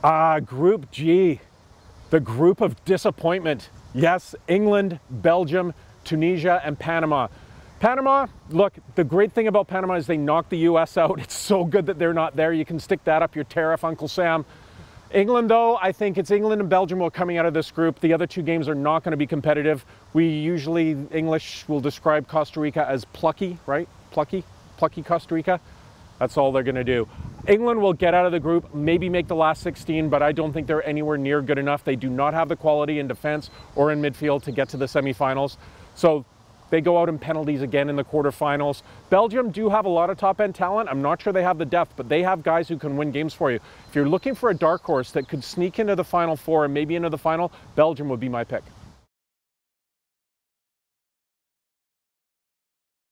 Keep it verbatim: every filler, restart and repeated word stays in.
Ah, Group G, the group of disappointment. Yes, England, Belgium, Tunisia, and Panama. Panama, look, the great thing about Panama is they knocked the U S out. It's so good that they're not there. You can stick that up your tariff, Uncle Sam. England, though, I think it's England and Belgium will coming out of this group. The other two games are not going to be competitive. We usually, English will describe Costa Rica as plucky, right? Plucky, plucky Costa Rica. That's all they're going to do. England will get out of the group, maybe make the last sixteen, but I don't think they're anywhere near good enough. They do not have the quality in defense or in midfield to get to the semifinals. So they go out in penalties again in the quarterfinals. Belgium do have a lot of top-end talent. I'm not sure they have the depth, but they have guys who can win games for you. If you're looking for a dark horse that could sneak into the Final Four and maybe into the final, Belgium would be my pick.